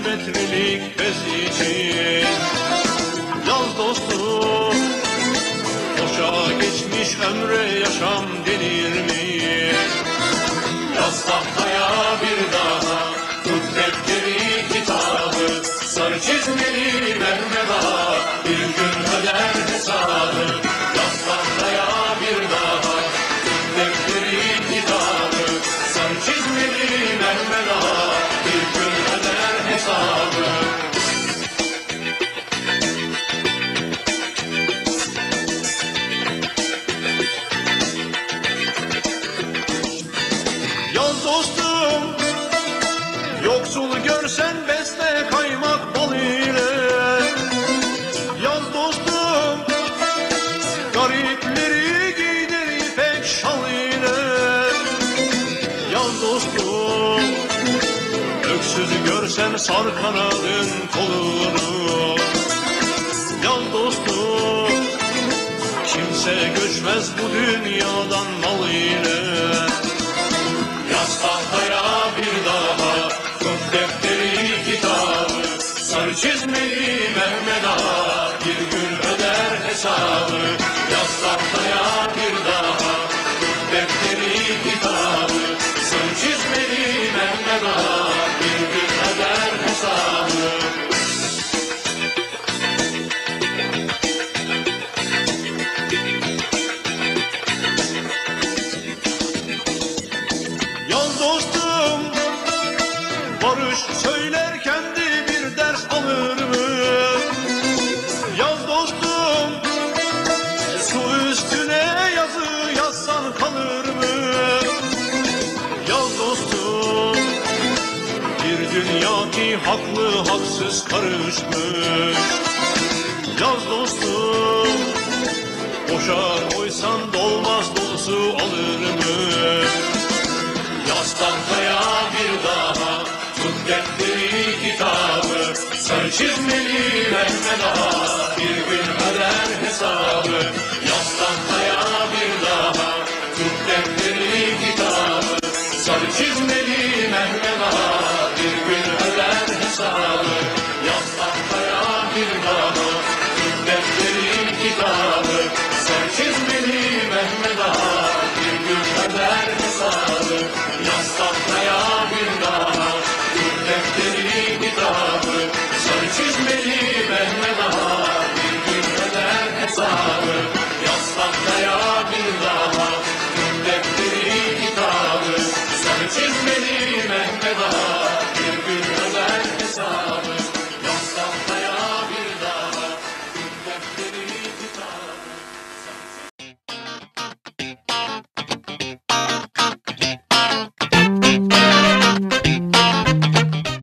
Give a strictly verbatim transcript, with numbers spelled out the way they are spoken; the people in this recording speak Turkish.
metrelik bez için. Yaz dostum, boşa geçmiş ömre yaşam denir mi? Yaz tahtaya bir daha, tut defteri kitabı, sarı çizmeli merme daha, bir gün öder hesabı. Yaz tahtaya bir daha, tut defteri kitabı, sarı çizmeli merme daha, bir gün öder hesabı. Yaz dostum, yoksul görsen besle kaymak bal ile. Yaz dostum, garipleri giydir ipek şal ile. Yaz dostum, öksüz görsen sar kanadın kolunu. Yaz dostum, kimse göçmez bu dünyadan mal ile. Yaz tahtaya bir daha, tut defteri kitabı, sarı çizmeli Mehmet Ağa, bir gün öder hesabı. Yaz tahtaya bir daha, tut defteri kitabı, sarı çizmeli Mehmet Ağa, bir gün öder hesabı. Yaz dostum, barış söylerken de bir ders alır mı? Yaz dostum, su üstüne yazı yazsan kalır mı? Yaz dostum, bir dünya ki haklı haksız karışmış. Yaz dostum, boşa koysan dolmaz dolusu alır mı? Yaz tahtaya bir daha, tut defteri kitabı, sarı çizmeli Mehmet Ağa, bir gün öder hesabı. Yaz tahtaya bir daha, tut defteri kitabı, sarı çizmeli Mehmet Ağa, bir gün öder hesabı. Yaz tahtaya bir daha, tut defteri kitabı, sarı çizmeli Mehmet Ağa, bir gün öder hesabı. Yaz tahtaya bir daha, tut defteri kitabı, sarı çizmeli Mehmet Ağa, bir gün öder hesabı. Yaz tahtaya bir daha, tut defteri kitabı, sarı çizmeli Mehmet Ağa, bir gün öder hesabı. Yaz tahtaya bir daha, tut defteri